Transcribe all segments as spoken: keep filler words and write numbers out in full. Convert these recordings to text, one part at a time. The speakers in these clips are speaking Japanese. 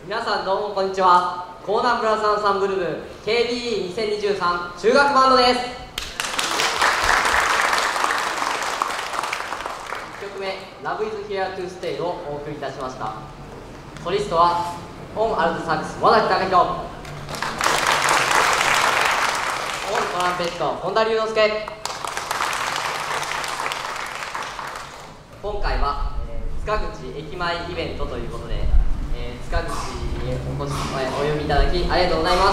皆さんどうもこんにちは。コーナーブラスアンサンブル部 ケービーイーにせんにじゅうさん 中学バンドです。いっきょくめ Love is Here to Stay をお送りいたしました。ソリストはオンアルトサックス和崎貴弘、オントランペット本田龍之介。今回は、えー、塚口駅前イベントということで、えー、塚口にお越し、えー、お呼びいただきありがとうございます。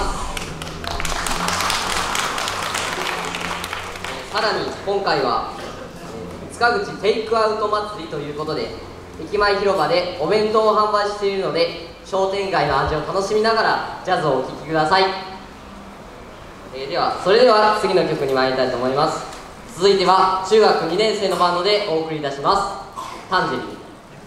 えー、さらに今回は、えー、塚口テイクアウト祭りということで、駅前広場でお弁当を販売しているので、商店街の味を楽しみながらジャズをお聴きください。えー、ではそれでは次の曲に参りたいと思います。続いては中学にねん生のバンドでお送りいたします。タンジェリン。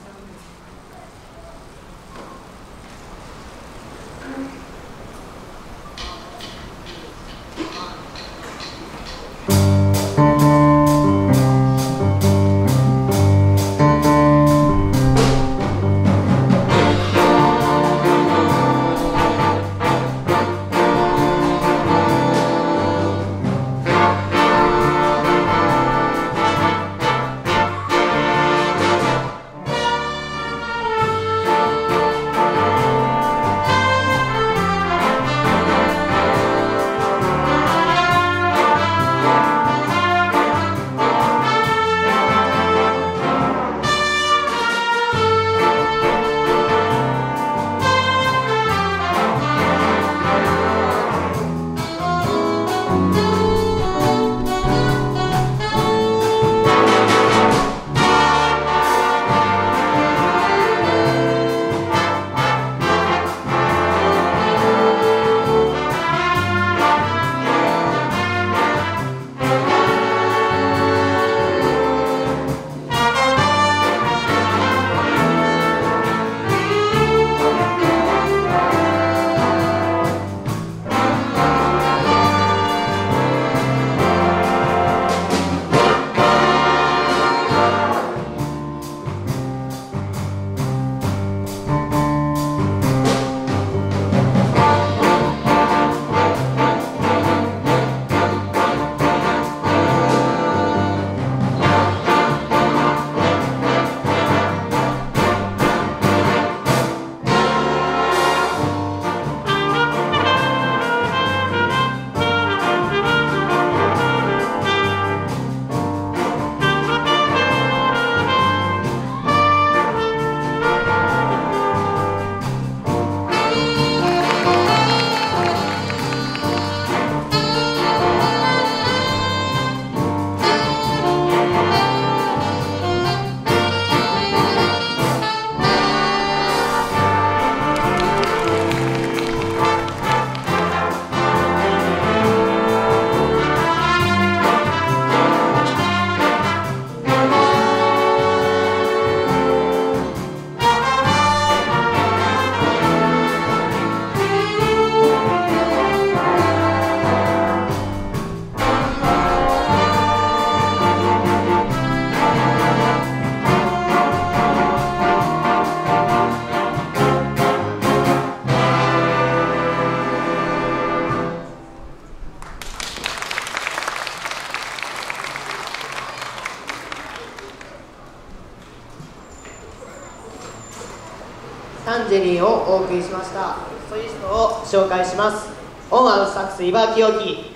タンジェリンをお送りしました。ソリストを紹介します。オンアルトサックス茨城陽樹、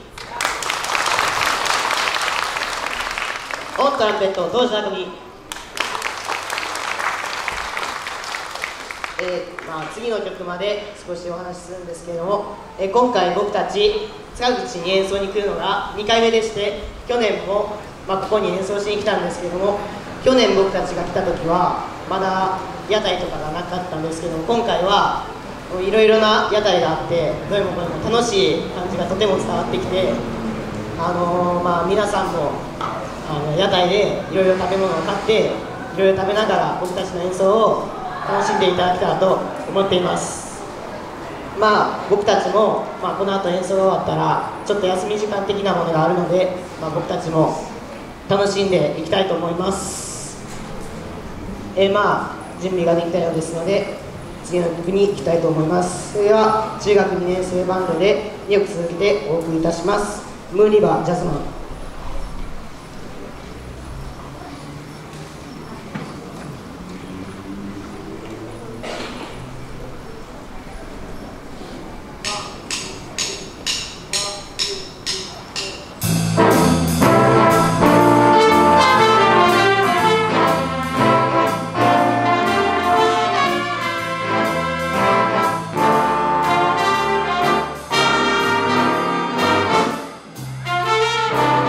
オントランペット東地匠、えーまあ、次の曲まで少しお話しするんですけれども、えー、今回僕たち塚口に演奏に来るのがにかいめでして、去年も、まあ、ここに演奏しに来たんですけれども、去年僕たちが来た時はまだ屋台とかがなかったんですけど、今回はいろいろな屋台があって、どれもこれも楽しい感じがとても伝わってきて、あのーまあ、皆さんもあの屋台でいろいろ食べ物を買っていろいろ食べながら僕たちの演奏を楽しんでいただけたらと思っています。まあ僕たちも、まあ、この後演奏が終わったらちょっと休み時間的なものがあるので、まあ、僕たちも楽しんでいきたいと思います。えー、まあ準備ができたようですので、 次の曲に行きたいと思います。それでは中学にねん生バンドでにきょく続けてお送りいたします。ムーンリバージャズマン。 「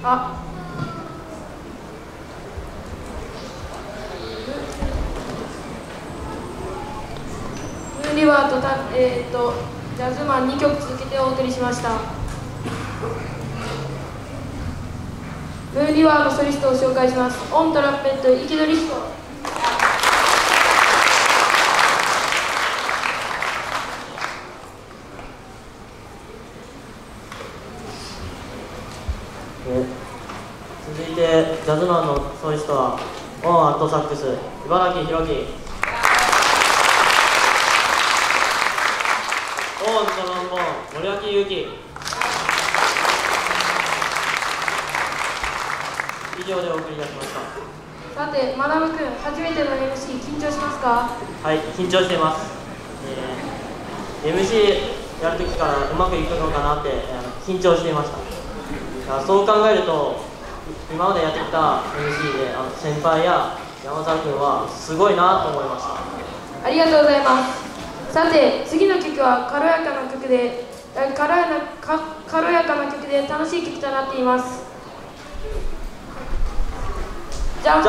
あムーンリバーとた、えー、とジャズマンにきょく続けてお送りしました。ムーンリバーのソリストを紹介します。オントランペット池戸リヒコ。 続いてジャズマンのソリストはオンアットサックス茨城弘樹、オントロンボーン森脇優樹。以上でお送りいたしました。 さてマダム君、初めての エムシー 緊張しますか？ はい、緊張しています。えー、エムシー やるときからうまくいくのかなって、えー、緊張していました。そう考えると今までやってきた エムシー であの先輩や山沢君はすごいなと思いました。 ありがとうございます。さて次の曲は軽やかな曲で軽やなか軽やかな曲で楽しい曲となっています。ジャンプ。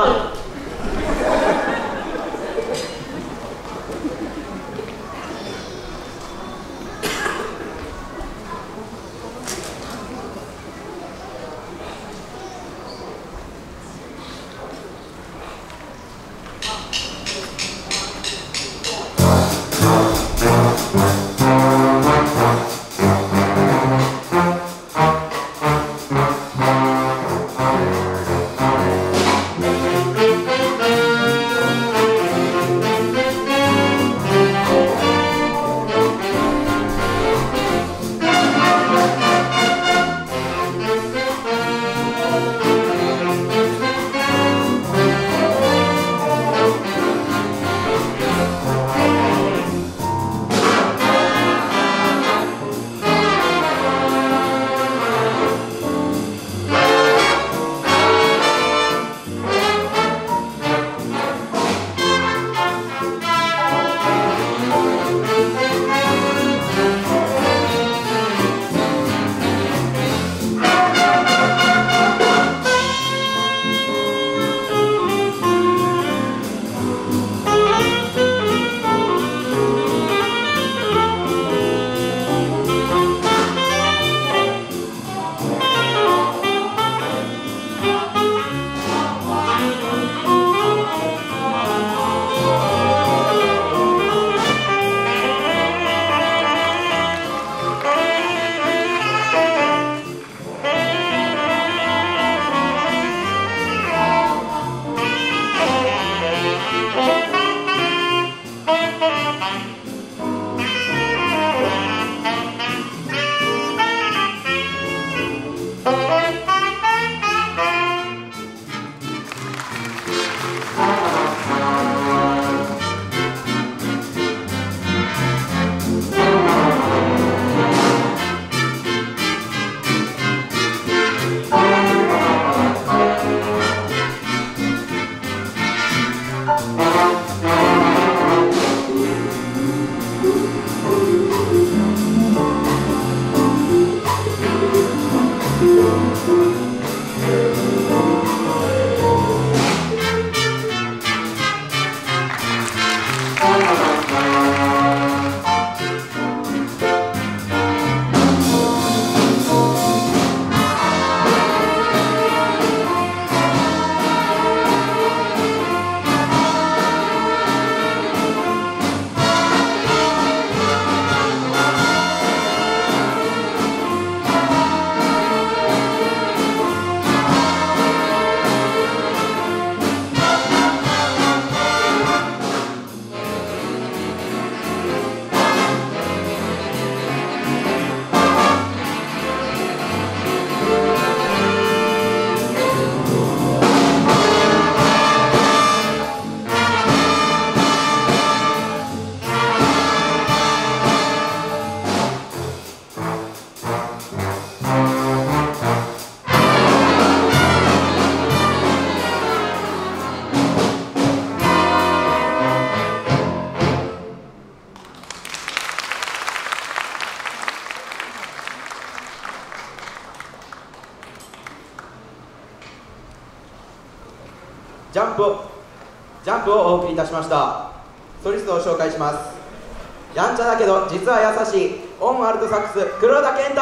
ジャンプをジャンプをお送りいたしました。ソリストを紹介します。やんちゃだけど実は優しいオンアルトサックス黒田健太。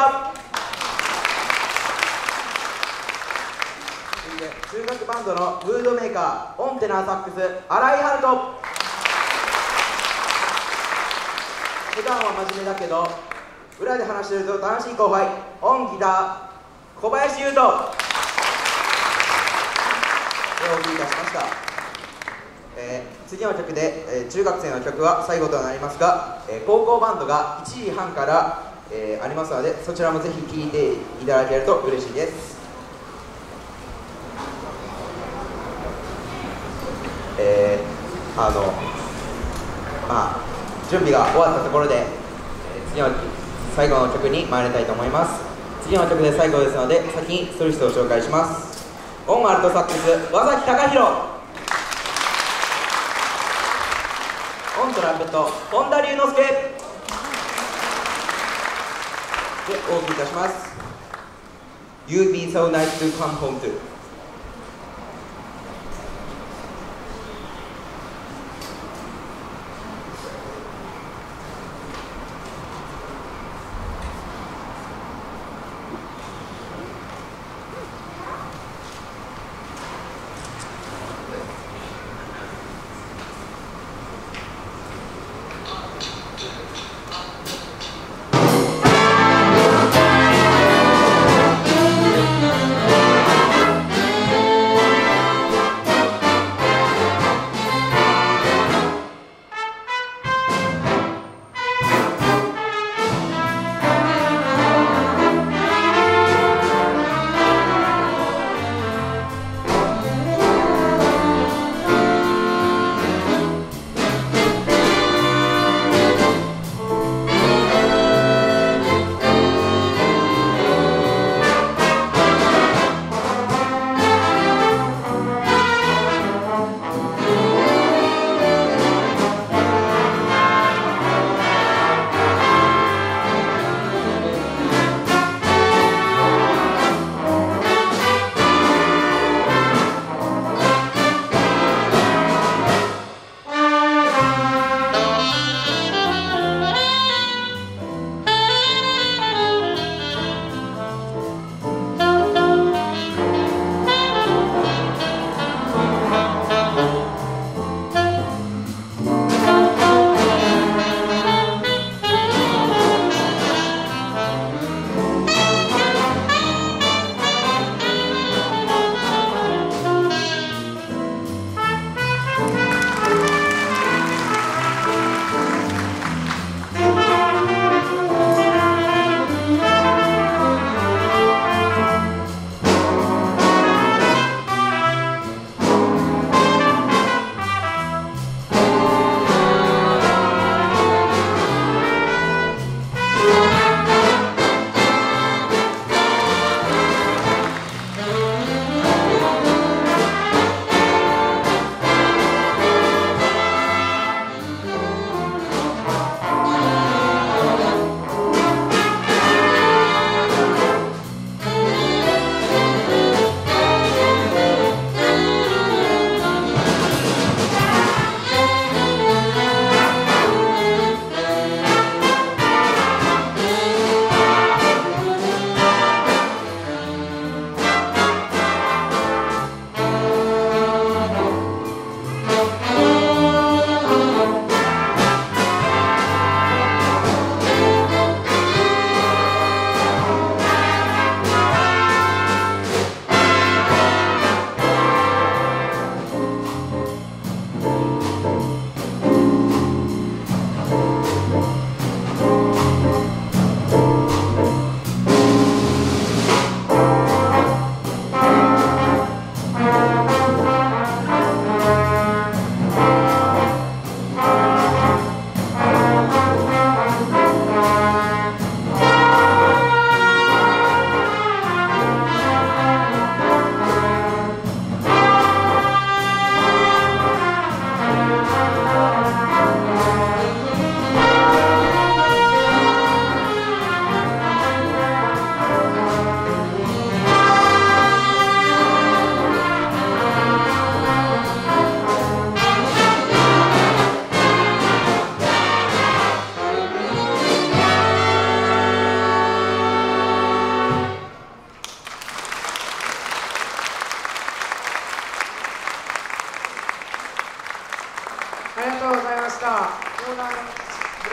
続いて中学バンドのムードメーカーオンテナーサックス新井春人。普段は真面目だけど裏で話してると楽しい後輩オンギター小林優斗。お送りいたしました。えー、次の曲で、えー、中学生の曲は最後となりますが、えー、高校バンドがいちじはんから、えー、ありますので、そちらもぜひ聴いていただけると嬉しいです。えー、あのまあ準備が終わったところで、えー、次の最後の曲に参りたいと思います。次の曲で最後ですので、先にソリストを紹介します。オンアルトサックス和崎貴弘。オントランペット本田龍之介でお送りいたします。 You'd be so nice to come home to。 「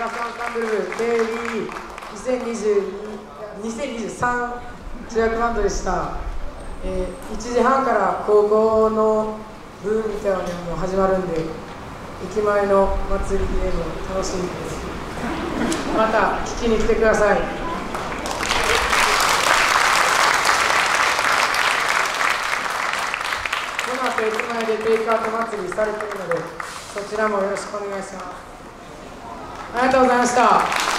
ラスアンサンブル部 ケービーにせんにじゅうに、にせんにじゅうさん主役バンドでした。えー、いちじはんから高校の部みたいなのも始まるんで、駅前の祭りでも楽しみです。また聞きに来てください。この後駅前でテイクアウト祭りされているので、そちらもよろしくお願いします。ありがとうございました。